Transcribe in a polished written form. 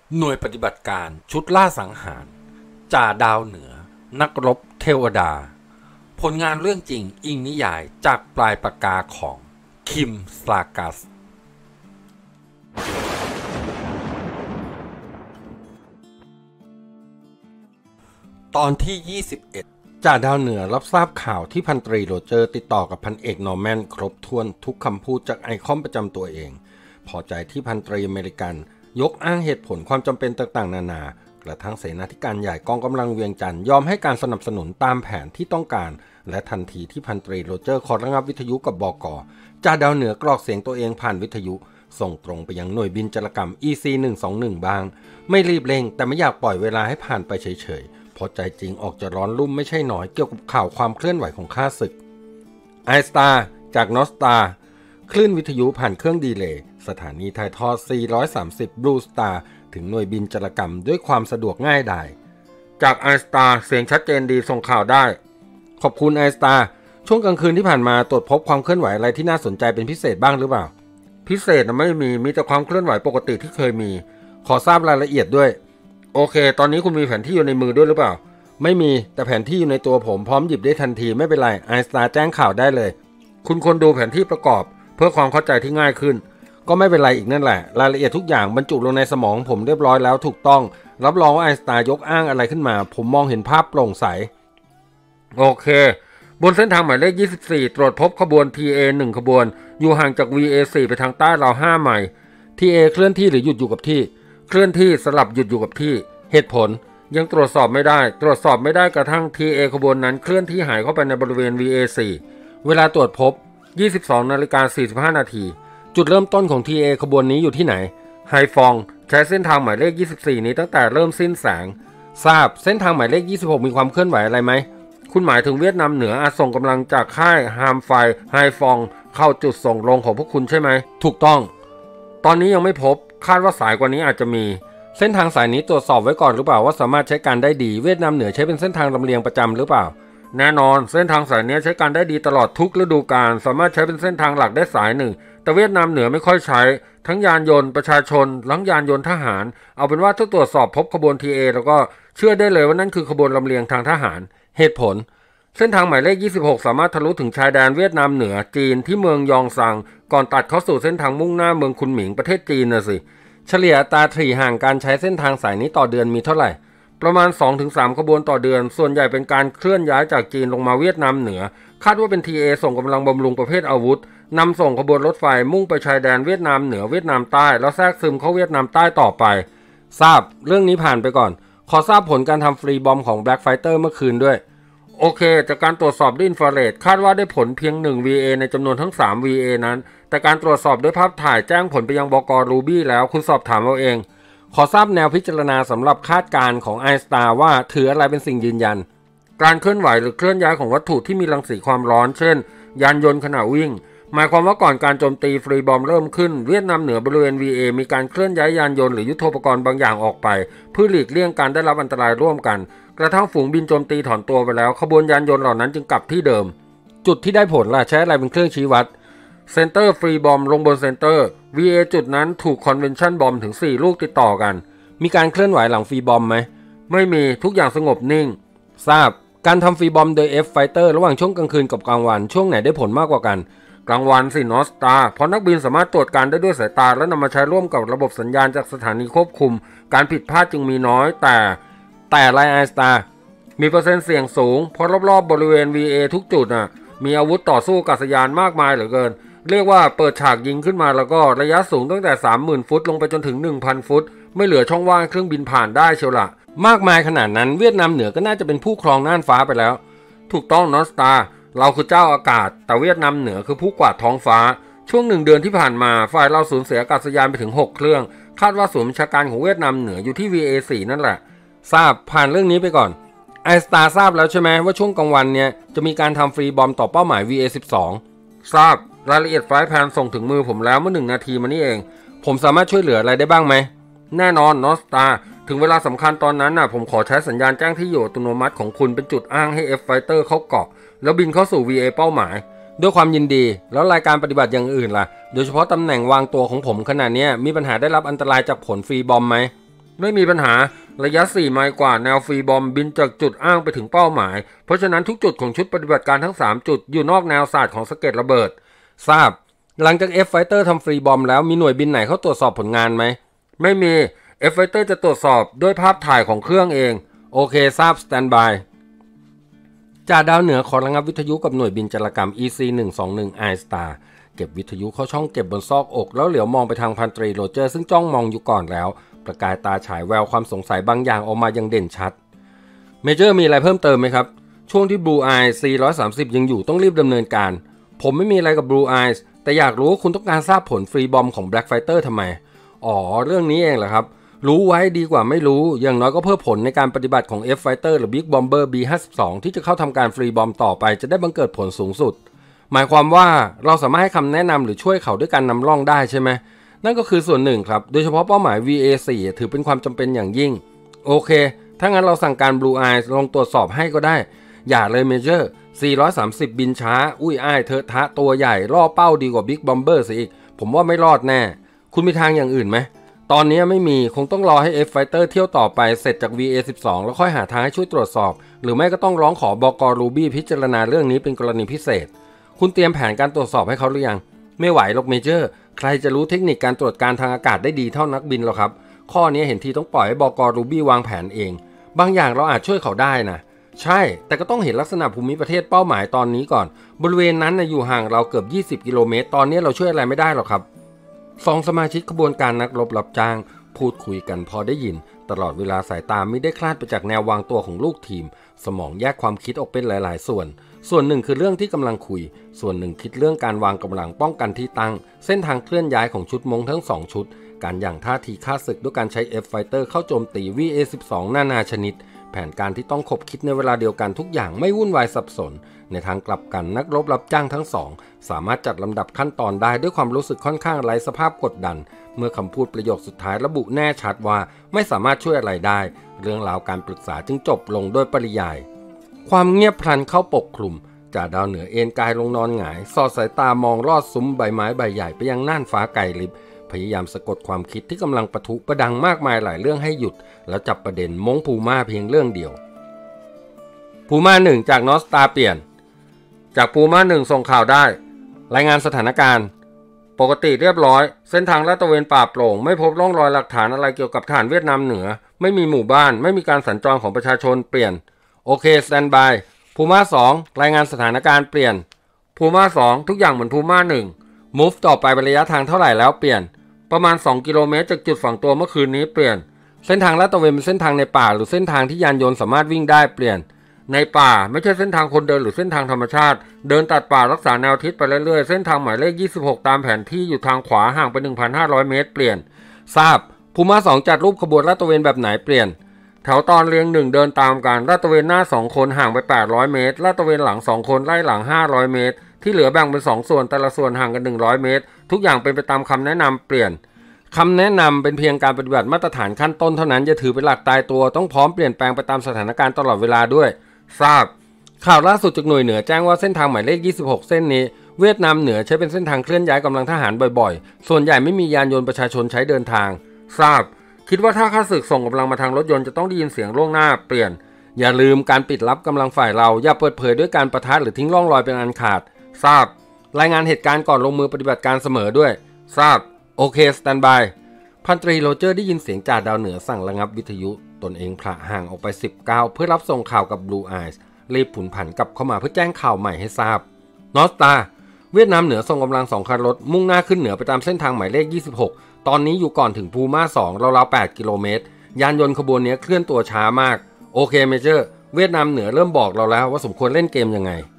หน่วยปฏิบัติการชุดล่าสังหารจ่าดาวเหนือนักรบเทวดาผลงานเรื่องจริงอิงนิยายจากปลายปากกาของคิมสลากัสตอนที่ 21 จ่าดาวเหนือรับทราบข่าวที่พันตรีโรเจอร์ติดต่อกับพันเอกนอร์แมนครบถ้วนทุกคำพูดจากไอคอมประจำตัวเองพอใจที่พันตรีอเมริกันยกอ้างเหตุผลความจำเป็นต่างๆนานากระทั่งเสนาธิการใหญ่กองกำลังเวียงจันทร์ยอมให้การสนับสนุนตามแผนที่ต้องการและทันทีที่พันตรีโรเจอร์ขอระงับวิทยุกับบก.จ่าดาวเหนือกรอกเสียงตัวเองผ่านวิทยุส่งตรงไปยังหน่วยบินจรกรรม EC-121 บางไม่รีบเร่งแต่ไม่อยากปล่อยเวลาให้ผ่านไปเฉยๆเพราะใจจริงออกจะร้อนรุ่มไม่ใช่น้อยเกี่ยวกับข่าวความเคลื่อนไหวของข้าศึกไอสตาร์จากนอสตาคลื่นวิทยุผ่านเครื่องดีเลย์สถานีถ่ายทอด430บลูสตาร์ถึงหน่วยบินจรกรรมด้วยความสะดวกง่ายดายจากไอสตาร์เสียงชัดเจนดีส่งข่าวได้ขอบคุณไอสตาร์ช่วงกลางคืนที่ผ่านมาตรวจพบความเคลื่อนไหวอะไรที่น่าสนใจเป็นพิเศษบ้างหรือเปล่าพิเศษไม่มีแต่ความเคลื่อนไหวปกติที่เคยมีขอทราบรายละเอียดด้วยโอเคตอนนี้คุณมีแผนที่อยู่ในมือด้วยหรือเปล่าไม่มีแต่แผนที่อยู่ในตัวผมพร้อมหยิบได้ทันทีไม่เป็นไรไอสตาร์แจ้งข่าวได้เลยคุณควรดูแผนที่ประกอบเพื่อความเข้าใจที่ง่ายขึ้นก็ไม่เป็นไรอีกนั่นแหละรายละเอียดทุกอย่างบรรจุลงในสมองผมเรียบร้อยแล้วถูกต้องรับรองว่าไอน์สไตน์ยกอ้างอะไรขึ้นมาผมมองเห็นภาพโปร่งใสโอเคบนเส้นทางหมายเลข24ตรวจพบขบวน TA 1ขบวนอยู่ห่างจาก VA4 ไปทางใต้ราว5ไมล์ TA เคลื่อนที่หรือหยุดอยู่กับที่เคลื่อนที่สลับหยุดอยู่กับที่เหตุผลยังตรวจสอบไม่ได้กระทั่ง TA ขบวนนั้นเคลื่อนที่หายเข้าไปในบริเวณ VA4 เวลาตรวจพบ 22:45 นาทีจุดเริ่มต้นของ TA ขบวนนี้อยู่ที่ไหนไฮฟองใช้เส้นทางหมายเลข24นี้ตั้งแต่เริ่มสิ้นแสงทราบเส้นทางหมายเลข26มีความเคลื่อนไหวอะไรไหมคุณหมายถึงเวียดนามเหนืออาจส่งกำลังจากค่ายฮามไฟไฮฟองเข้าจุดส่งลงของพวกคุณใช่ไหมถูกต้องตอนนี้ยังไม่พบคาดว่าสายกว่านี้อาจจะมีเส้นทางสายนี้ตรวจสอบไว้ก่อนหรือเปล่าว่าสามารถใช้การได้ดีเวียดนามเหนือใช้เป็นเส้นทางลำเลียงประจำหรือเปล่าแน่นอนเส้นทางสายนี้ใช้การได้ดีตลอดทุกฤดูกาลสามารถใช้เป็นเส้นทางหลักได้สายหนึ่งแต่เวียดนามเหนือไม่ค่อยใช้ทั้งยานยนต์ประชาชนทั้งยานยนต์ทหารเอาเป็นว่าถ้าตรวจสอบพบขบวน TA แล้วก็เชื่อได้เลยว่านั่นคือขบวนลำเลียงทางทหารเหตุผลเส้นทางหมายเลข26สามารถทะลุถึงชายแดนเวียดนามเหนือจีนที่เมืองยองซังก่อนตัดเข้าสู่เส้นทางมุ่งหน้าเมืองคุนหมิงประเทศจีนน่ะสิเฉลี่ยอัตราถี่ห่างการใช้เส้นทางสายนี้ต่อเดือนมีเท่าไหร่ประมาณ 2-3 ขบวนต่อเดือนส่วนใหญ่เป็นการเคลื่อนย้ายจากจีนลงมาเวียดนามเหนือคาดว่าเป็น TA ส่งกำลังบำรุงประเภทอาวุธนำส่งขบวนรถไฟมุ่งไปชายแดนเวียดนามเหนือเวียดนามใต้แล้วแทรกซึมเข้าเวียดนามใต้ต่อไปทราบเรื่องนี้ผ่านไปก่อนขอทราบผลการทำฟรีบอมของ Black Fighter เมื่อคืนด้วยโอเคจากการตรวจสอบด้วยอินฟราเรดคาดว่าได้ผลเพียง1 VA ในจำนวนทั้ง3 VA นั้นแต่การตรวจสอบด้วยภาพถ่ายแจ้งผลไปยังบก.รูบี้แล้วคุณสอบถามเอาเองขอทราบแนวพิจารณาสำหรับคาดการณ์ของไอสตาร์ว่าถืออะไรเป็นสิ่งยืนยันการเคลื่อนไหวหรือเคลื่อนย้ายของวัตถุที่มีรังสีความร้อนเช่นยานยนต์ขณะวิ่งหมายความว่าก่อนการโจมตีฟรีบอมเริ่มขึ้นเวียดนามเหนือบริเวณ VA มีการเคลื่อนย้ายยานยนต์หรือยุทโธปกรณ์บางอย่างออกไปเพื่อหลีกเลี่ยงการได้รับอันตรายร่วมกันกระทั่งฝูงบินโจมตีถอนตัวไปแล้วขบวนยานยนต์เหล่านั้นจึงกลับที่เดิมจุดที่ได้ผลล่ะใช้อะไรเป็นเครื่องชี้วัดเซนเตอร์ฟรีบอมลงบนเซนเตอร์ VA จุดนั้นถูกคอนเวนชั่นบอมถึง4ลูกติดต่อกันมีการเคลื่อนไหวหลังฟรีบอมไหมไม่มีทุกอย่างสงบนิ่งทราบการทำฟรีบอมโดย F Fighter ระหว่างช่วงกลางคืนกับกลางวันช่วงไหนได้ผลมากกว่ากันกลางวันสินอสตาเพราะนักบินสามารถตรวจการได้ด้วยสายตาและนำมาใช้ร่วมกับระบบสัญญาณจากสถานีควบคุมการผิดพลาดจึงมีน้อยแต่ไลน์ไอสตามีเปอร์เซ็นต์เสี่ยงสูงเพราะรอบๆบริเวณ VA ทุกจุดมีอาวุธต่อสู้อากาศยานมากมายเหลือเกินเรียกว่าเปิดฉากยิงขึ้นมาแล้วก็ระยะสูงตั้งแต่ 30,000 ฟุตลงไปจนถึง 1,000 ฟุตไม่เหลือช่องว่างเครื่องบินผ่านได้เชียวละมากมายขนาดนั้นเวียดนามเหนือก็น่าจะเป็นผู้ครองน่านฟ้าไปแล้วถูกต้องนอสตาเราคือเจ้าอากาศแต่เวียดนามเหนือคือผู้กวาดท้องฟ้าช่วง1 เดือนที่ผ่านมาฝ่ายเราสูญเสียอากาศยานไปถึง6เครื่องคาดว่าศูนย์บัญชาการของเวียดนามเหนืออยู่ที่ VA4 นั่นแหละทราบผ่านเรื่องนี้ไปก่อนไอสตาร์ทราบแล้วใช่ไหมว่าช่วงกลางวันเนี่ยจะมีการทำฟรีบอมต่อเป้าหมาย VA12 ทราบรายละเอียดไฟล์แพลนส่งถึงมือผมแล้วเมื่อ1 นาทีมานี่เองผมสามารถช่วยเหลืออะไรได้บ้างไหมแน่นอนนอสตาถึงเวลาสำคัญตอนนั้นผมขอใช้สัญญาณแจ้งที่อยู่อัตโนมัติของคุณเป็นจุดอ้างให้ F Fighter เข้าเกาะแล้วบินเข้าสู่ VA เป้าหมายด้วยความยินดีแล้วรายการปฏิบัติอย่างอื่นล่ะโดยเฉพาะตำแหน่งวางตัวของผมขณะนี้มีปัญหาได้รับอันตรายจากผลฟรีบอมไหมไม่มีปัญหาระยะ4ไมล์กว่าแนวฟรีบอมบินจากจุดอ้างไปถึงเป้าหมายเพราะฉะนั้นทุกจุดของชุดปฏิบัติการทั้ง3จุดอยู่นอกแนวศาสตร์ของสะเก็ดระเบิดทราบหลังจาก F-Fighter ทำฟรีบอมแล้วมีหน่วยบินไหนเข้าตรวจสอบผลงานไหมไม่มี F-Fighter จะตรวจสอบด้วยภาพถ่ายของเครื่องเองโอเคทราบสแตนบายจ่าดาวเหนือขอระงับวิทยุกับหน่วยบินจารกรรม EC-121 I-Star เก็บวิทยุเข้าช่องเก็บบนซอกอกแล้วเหลียวมองไปทางพันตรีโรเจอร์ซึ่งจ้องมองอยู่ก่อนแล้วประกายตาฉายแววความสงสัยบางอย่างออกมาอย่างเด่นชัดเมเจอร์มีอะไรเพิ่มเติมไหมครับช่วงที่ Blue Eye C-130 ยังอยู่ต้องรีบดำเนินการผมไม่มีอะไรกับ Blue Eyes แต่อยากรู้ว่าคุณต้องการทราบผลฟรีบอมของ Black Fighter ทำไมเรื่องนี้เองเหรอครับรู้ไว้ดีกว่าไม่รู้อย่างน้อยก็เพื่อผลในการปฏิบัติของ F-Fighter หรือ Big Bomber B-52 ที่จะเข้าทำการฟรีบอมต่อไปจะได้บังเกิดผลสูงสุดหมายความว่าเราสามารถให้คำแนะนำหรือช่วยเขาด้วยการนำร่องได้ใช่ไหมนั่นก็คือส่วนหนึ่งครับโดยเฉพาะเป้าหมาย VA4 ถือเป็นความจำเป็นอย่างยิ่งโอเคถ้างั้นเราสั่งการ Blue Eyes ลองตรวจสอบให้ก็ได้อย่าเลยเมเจอร์430บินช้าอุ้ยอ้ายเธอทะตัวใหญ่ล่อเป้าดีกว่า Big Bomber ซะอีกผมว่าไม่รอดแน่คุณมีทางอย่างอื่นไหมตอนนี้ไม่มีคงต้องรอให้ F-Fighter เที่ยวต่อไปเสร็จจาก VA12 แล้วค่อยหาทางให้ช่วยตรวจสอบหรือไม่ก็ต้องร้องขอบก.รูบี้พิจารณาเรื่องนี้เป็นกรณีพิเศษคุณเตรียมแผนการตรวจสอบให้เขาหรือยังไม่ไหวหรอกเมเจอร์ใครจะรู้เทคนิคการตรวจการทางอากาศได้ดีเท่านักบินหรอครับข้อนี้เห็นทีต้องปล่อยให้บก.รูบี้วางแผนเองบางอย่างเราอาจช่วยเขาได้นะใช่แต่ก็ต้องเห็นลักษณะภูมิประเทศเป้าหมายตอนนี้ก่อนบริเวณนั้นอยู่ห่างเราเกือบ20 กิโลเมตรตอนนี้เราช่วยอะไรไม่ได้หรอกครับ2 สมาชิกขบวนการนักรบรับจ้างพูดคุยกันพอได้ยินตลอดเวลาสายตาไม่ได้คลาดไปจากแนววางตัวของลูกทีมสมองแยกความคิดออกเป็นหลายๆส่วนหนึ่งคือเรื่องที่กำลังคุยส่วนหนึ่งคิดเรื่องการวางกำลังป้องกันที่ตั้งเส้นทางเคลื่อนย้ายของชุดมงทั้ง2ชุดการอย่างท่าทีฆ่าศึกด้วยการใช้ F-Fighter เข้าโจมตี VA12 นานาชนิดแผนการที่ต้องคบคิดในเวลาเดียวกันทุกอย่างไม่วุ่นวายสับสนในทางกลับกันนักรบรับจ้างทั้งสองสามารถจัดลำดับขั้นตอนได้ด้วยความรู้สึกค่อนข้างไร้สภาพกดดันเมื่อคำพูดประโยคสุดท้ายระบุแน่ชัดว่าไม่สามารถช่วยอะไรได้เรื่องราวการปรึกษาจึงจบลงโดยปริยายความเงียบพลันเข้าปกคลุมจ่าดาวเหนือเอนกายลงนอนหงายสอดสายตามองลอดซุ้มใบไม้ใบใหญ่ไปยังน่านฟ้าไกลลิบพยายามสะกดความคิดที่กำลังปะทุประดังมากมายหลายเรื่องให้หยุดแล้วจับประเด็นมงพูม่าเพียงเรื่องเดียวพูม่า1จากนอสตาเปลี่ยนจากพูม่า1ส่งข่าวได้รายงานสถานการณ์ปกติเรียบร้อยเส้นทางลาดตระเวนป่าโปร่งไม่พบร่องรอยหลักฐานอะไรเกี่ยวกับฐานเวียดนามเหนือไม่มีหมู่บ้านไม่มีการสัญจรของประชาชนเปลี่ยนโอเคสแตนบายพูม่า2รายงานสถานการณ์เปลี่ยนพูม่า2ทุกอย่างเหมือนพูม่า1 move ต่อไปเป็นระยะทางเท่าไหร่แล้วเปลี่ยนประมาณ2 กิโลเมตรจากจุดฝังตัวเมื่อคืนนี้เปลี่ยนเส้นทางลาดตระเวนเป็นเส้นทางในป่าหรือเส้นทางที่ยานยนต์สามารถวิ่งได้เปลี่ยนในป่าไม่ใช่เส้นทางคนเดินหรือเส้นทางธรรมชาติเดินตัดป่ารักษาแนวทิศไปเรื่อยๆเส้นทางหมายเลข26ตามแผนที่อยู่ทางขวาห่างไป 1,500 เมตรเปลี่ยนทราบพูม่า2จัดรูปขบวนลาดตระเวนแบบไหนเปลี่ยนแถวตอนเรียง1เดินตามกันลาดตระเวนหน้า2คนห่างไป800เมตรลาดตระเวนหลัง2คนไล่หลัง500เมตรที่เหลือแบ่งเป็น2ส่วนแต่ละส่วนห่างกัน100เมตรทุกอย่างเป็นไปตามคำแนะนำเปลี่ยนคำแนะนำเป็นเพียงการปฏิบัติมาตรฐานขั้นต้นเท่านั้นอย่าถือเป็นหลักตายตัวต้องพร้อมเปลี่ยนแปลงไปตามสถานการณ์ตลอดเวลาด้วยทราบข่าวล่าสุดจากหน่วยเหนือแจ้งว่าเส้นทางหมายเลข26เส้นนี้เวียดนามเหนือใช้เป็นเส้นทางเคลื่อนย้ายกำลังทหารบ่อยๆส่วนใหญ่ไม่มียานยนต์ประชาชนใช้เดินทางทราบคิดว่าถ้าข้าศึกส่งกำลังมาทางรถยนต์จะต้องได้ยินเสียงล่วงหน้าเปลี่ยนอย่าลืมการปิดลับกำลังฝ่ายเราอย่าเปิดเผยด้วยการปะทะหรือทิ้งร่องรอยเป็นอันขาดทราบรายงานเหตุการณ์ก่อนลงมือปฏิบัติการเสมอด้วยทราบโอเคสแตนบายพันตรีโรเจอร์ได้ยินเสียงจ่าดาวเหนือสั่งระงับวิทยุตนเองพละห่างออกไป10 ก้าวเพื่อรับส่งข่าวกับ Blue Eyes รีบผุนผันกลับเข้ามาเพื่อแจ้งข่าวใหม่ให้ทราบนอสตาเวียดนามเหนือส่งกำลัง2 คันรถมุ่งหน้าขึ้นเหนือไปตามเส้นทางหมายเลข26ตอนนี้อยู่ก่อนถึงพูม่า2ราวๆ8 กิโลเมตรยานยนต์ขบวนนี้เคลื่อนตัวช้ามากโอเคเมเจอร์เวียดนามเหนือเริ่มบอกเราแล้วว่าสมควรเล่นเกมยังไง